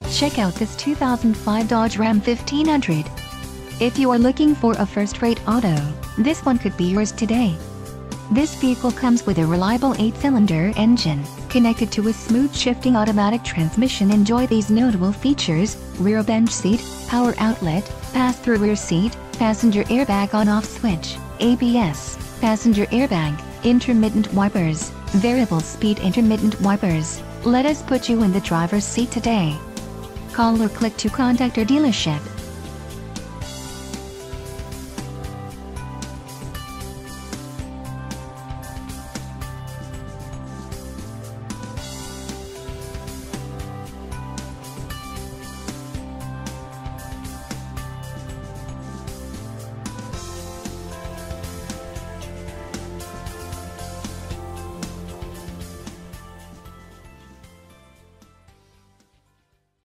Check out this 2005 Dodge Ram 1500. If you are looking for a first-rate auto, this one could be yours today. This vehicle comes with a reliable 8-cylinder engine, connected to a smooth shifting automatic transmission. Enjoy these notable features: rear bench seat, power outlet, pass-through rear seat, passenger airbag on-off switch, ABS, passenger airbag, intermittent wipers, variable speed intermittent wipers. Let us put you in the driver's seat today. Call or click to contact our dealership.